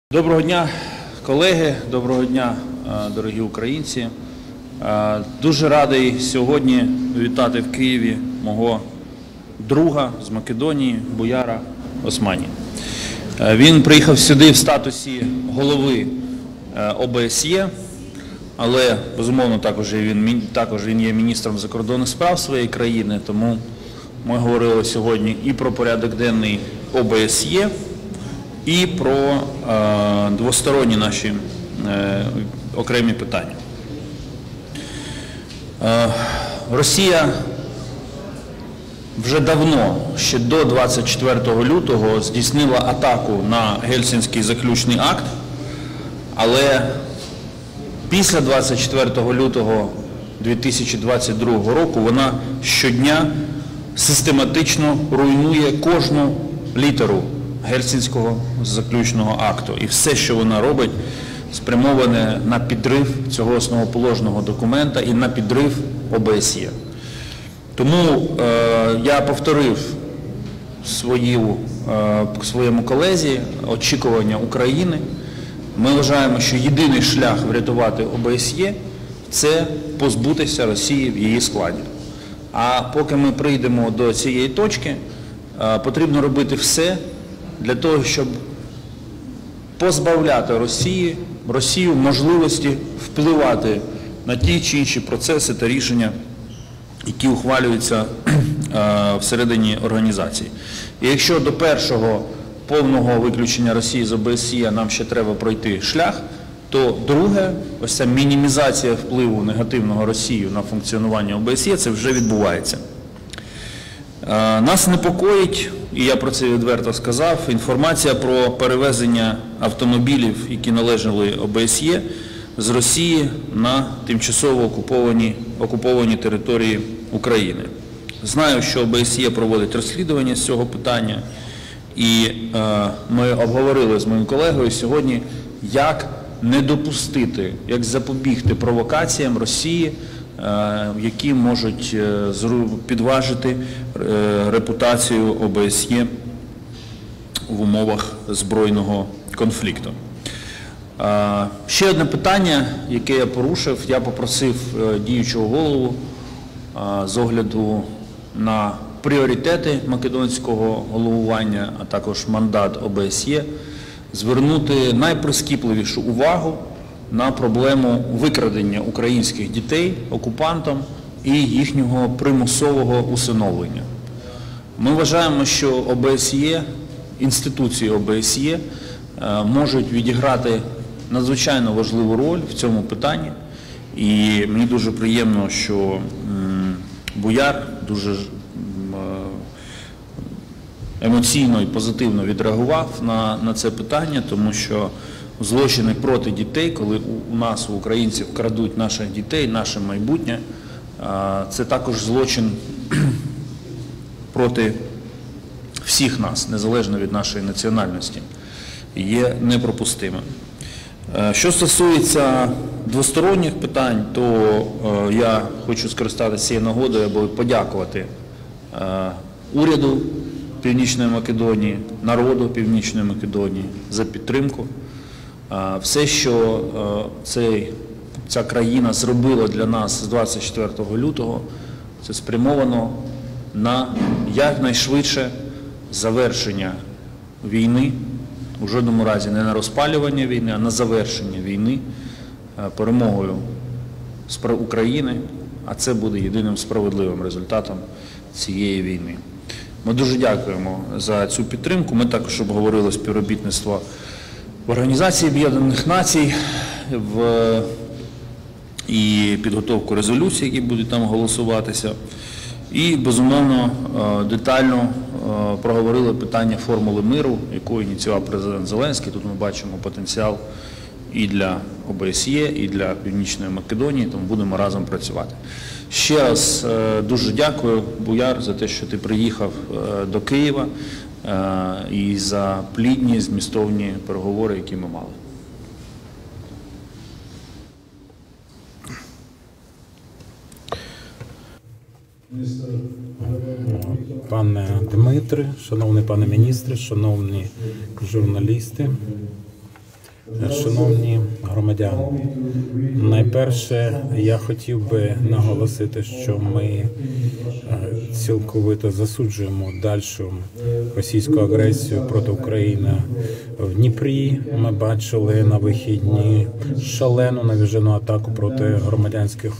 Доброго дня, колеги, доброго дня, дорогі українці. Дуже радий сьогодні вітати в Києві мого друга з Македонії, Буяра Османі. Він приїхав сюди в статусі голови ОБСЄ, але, безумовно, також він є міністром закордонних справ своєї країни, тому ми говорили сьогодні і про порядок денний ОБСЄ, і про двосторонні наші окремі питання. Росія вже давно, ще до 24 лютого, здійснила атаку на Гельсінський заключний акт, але після 24 лютого 2022 року вона щодня систематично руйнує кожну літеру Гельсінського заключного акту. І все, що вона робить, спрямоване на підрив цього основоположного документа і на підрив ОБСЄ. Тому я повторив своєму колезі очікування України. Ми вважаємо, що єдиний шлях врятувати ОБСЄ – це позбутися Росії в її складі. А поки ми прийдемо до цієї точки, потрібно робити все для того, щоб позбавляти Росію можливості впливати на ті чи інші процеси та рішення, які ухвалюються всередині організації. І якщо до першого повного виключення Росії з ОБСЄ нам ще треба пройти шлях, то друге, ось ця мінімізація впливу негативного Росії на функціонування ОБСЄ, це вже відбувається. Нас непокоїть, і я про це відверто сказав, інформація про перевезення автомобілів, які належали ОБСЄ, з Росії на тимчасово окуповані території України. Знаю, що ОБСЄ проводить розслідування з цього питання, і ми обговорили з моїм колегою сьогодні, як не допустити, як запобігти провокаціям Росії, які можуть підважити репутацію ОБСЄ в умовах збройного конфлікту. Ще одне питання, яке я порушив, я попросив діючого голову з огляду на пріоритети македонського головування, а також мандат ОБСЄ, звернути найприскіпливішу увагу на проблему викрадення українських дітей окупантом і їхнього примусового усиновлення. Ми вважаємо, що ОБСЄ, інституції ОБСЄ можуть відіграти надзвичайно важливу роль в цьому питанні. І мені дуже приємно, що Буяр дуже емоційно і позитивно відреагував на це питання, тому що злочини проти дітей, коли у нас, у українців, крадуть наших дітей, наше майбутнє, це також злочин проти всіх нас, незалежно від нашої національності, є неприпустимим. Що стосується двосторонніх питань, то я хочу скористатися цією нагодою, аби подякувати уряду Північної Македонії, народу Північної Македонії за підтримку. Все, що ця країна зробила для нас з 24 лютого, це спрямовано на якнайшвидше завершення війни, у жодному разі не на розпалювання війни, а на завершення війни перемогою України, а це буде єдиним справедливим результатом цієї війни. Ми дуже дякуємо за цю підтримку. Ми також обговорили співробітництво в Організації Об'єднаних Націй і підготовку резолюцій, які будуть там голосуватися. І, безумовно, детально проговорили питання формули миру, яку ініціював президент Зеленський. Тут ми бачимо потенціал і для ОБСЄ, і для Північної Македонії, тому будемо разом працювати. Ще раз дуже дякую, Буяр, за те, що ти приїхав до Києва і за плідні, змістовні переговори, які ми мали. Пане Дмитре, шановний пане міністре, шановні журналісти, Шановні громадяни, найперше я хотів би наголосити, що ми цілковито засуджуємо дальшу російську агресію проти України в Дніпрі. Ми бачили на вихідні шалену навіжену атаку проти громадянських,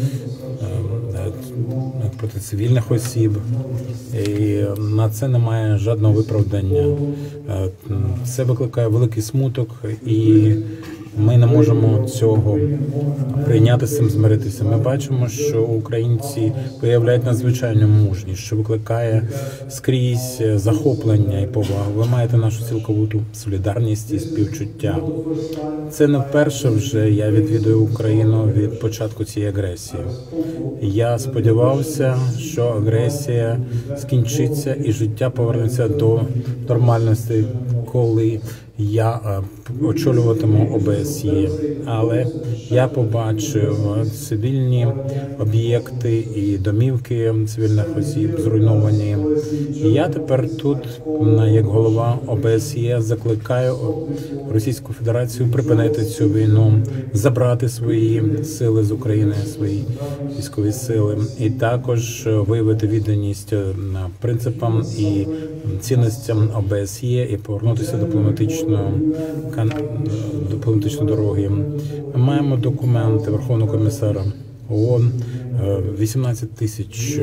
проти цивільних осіб. І на це немає жодного виправдання. Це викликає великий смуток, і ми не можемо цього прийняти, з цим змиритися. Ми бачимо, що українці виявляють надзвичайну мужність, що викликає скрізь захоплення і повагу. Ви маєте нашу цілковиту солідарність і співчуття. Це не вперше вже я відвідую Україну від початку цієї агресії. Я сподівався, що агресія скінчиться і життя повернеться до нормальності, коли я очолюватиму ОБСЄ. Але я побачив цивільні об'єкти і домівки цивільних осіб зруйновані. І я тепер тут, як голова ОБСЄ, закликаю Російську Федерацію припинити цю війну, забрати свої сили з України, свої військові сили, і також виявити відданість принципам і цінностям ОБСЄ і повернутися до дипломатичної дороги. Ми маємо документи Верховного комісара ООН, 18 тисяч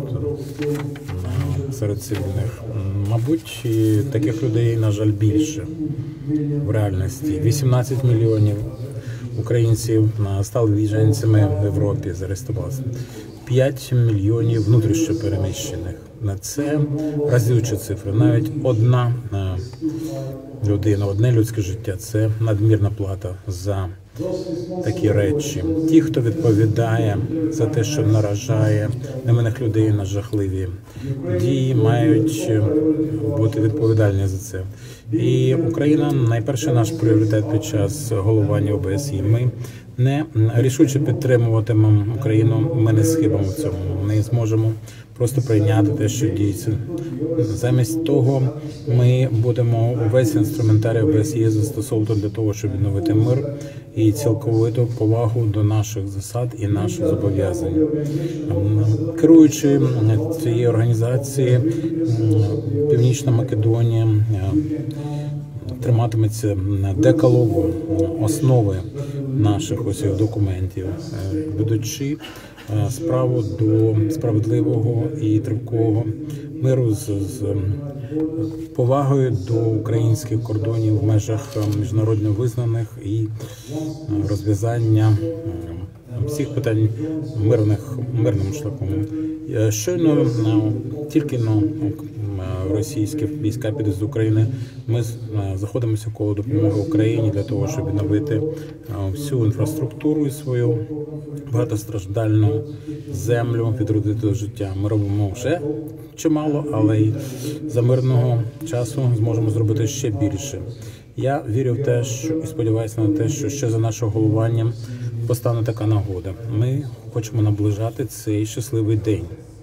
серед цивільних. Мабуть, таких людей, на жаль, більше в реальності. 18 мільйонів українців стали біженцями в Європі, зареєструвалися. 5 мільйонів внутрішньо переміщених. На це разючі цифри. Навіть одна людина, одне людське життя – це надмірна плата за такі речі. Ті, хто відповідає за те, що наражає невинних людей на жахливі дії, мають бути відповідальні за це. І Україна – найперший наш пріоритет під час головування ОБСЄ. Ми не рішуче підтримуватимемо Україну, ми не схибимо в цьому. Ми зможемо просто прийняти те, що діється. Замість того ми будемо весь інструментарій ОБСЄ застосовувати для того, щоб відновити мир і цілковиту повагу до наших засад і наших зобов'язань. Керуючи цією організацією, Північна Македонія триматиметься декалогу основи наших усіх документів, ведучи справу до справедливого і тривкого миру з повагою до українських кордонів в межах міжнародно визнаних і розв'язання всіх питань мирним шляхом. Щойно тільки російські війська підуть з України, ми заходимося коло допомоги Україні для того, щоб відновити всю інфраструктуру і свою багатостраждальну землю, відродити до життя. Ми робимо вже чимало, але й за мирного часу зможемо зробити ще більше. Я вірю в те, що і сподіваюся на те, що ще за нашим головуванням постане така нагода. Ми хочемо наближати цей щасливий день.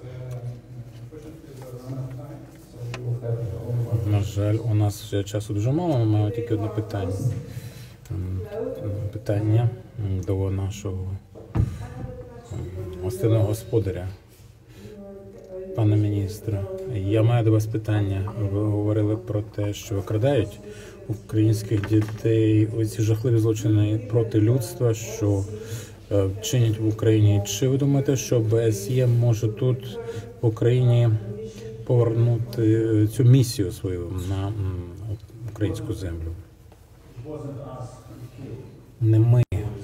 На жаль, у нас вже часу дуже мало, ми маємо тільки одне питання. Питання до нашого гостинного господаря. Пане міністре, я маю до вас питання. Ви говорили про те, що викрадають українських дітей, оці жахливі злочини проти людства, що чинять в Україні. Чи ви думаєте, що ОБСЄ може тут в Україні повернути цю місію свою на українську землю? Не ми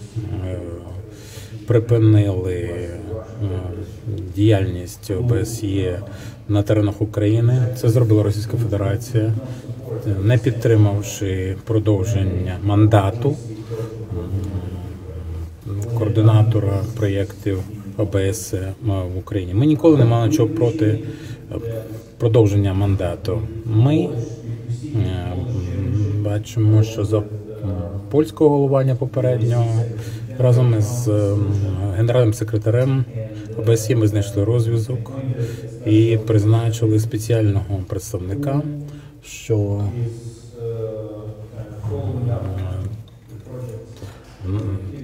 припинили діяльність ОБСЄ на теренах України. Це зробила Російська Федерація, не підтримавши продовження мандату координатора проєктів ОБСЄ в Україні. Ми ніколи не мали нічого проти продовження мандату. Ми бачимо, що за польського головування попереднього разом із генеральним секретарем ОБСЄ ми знайшли розв'язок і призначили спеціального представника, що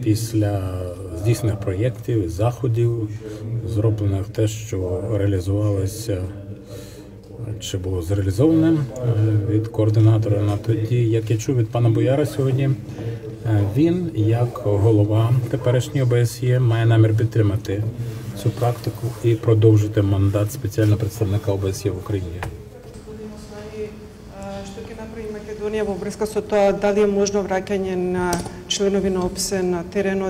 після здійснених проєктів і заходів, зроблених те, що реалізувалося чи було зреалізоване від координатора. На тоді, як я чув від пана Бояра сьогодні, він, як голова теперішньої ОБСЄ, має намір підтримати цю практику і продовжити мандат спеціального представника ОБСЄ в Україні. Што ќе направи Македонија во врска со тоа, дали е можно враќање на членови на ОПСЕ на теренот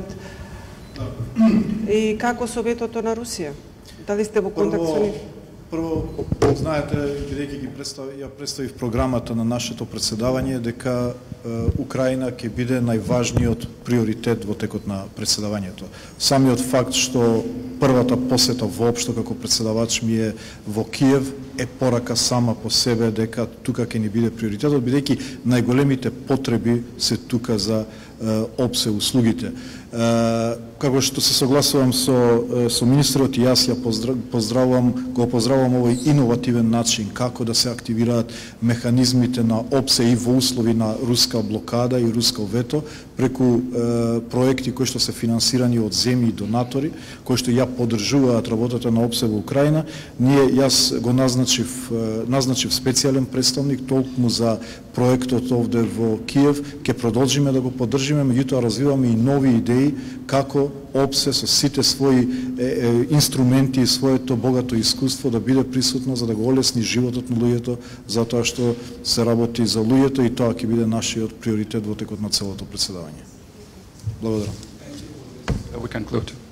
и како со ветото на Русија? Дали сте во контакт со нив? Прво, знаете, бидејќи ја представив програмата на нашето претседавање, дека Украина ќе биде најважниот приоритет во текот на претседавањето. Самиот факт што првата посета воопшто како претседавач ми е во Киев е порака сама по себе дека тука ќе ни биде приоритетот, бидејќи најголемите потреби се тука за ОПСЕ услугите. Како што се согласувам со министерот, и јас ја го поздравувам овој иновативен начин како да се активираат механизмите на ОПСЕ и во услови на руска блокада и руско вето преку проекти кои што се финансирани од земји и донатори, кои што ја поддржуваат работата на ОПСЕ во Украина. Јас го назначив специјален представник толку за проектот овде во Киев. Ќе продолжиме да го поддржиме, меѓутоа развиваме и нови идеи како ОПСЕ со сите своји инструменти и своето богато искуство да биде присутно за да го олесни животот на луѓето, затоа што се работи за луѓето и тоа ќе биде нашиот приоритет во текот на целото претседавање. Благодарам. We conclude.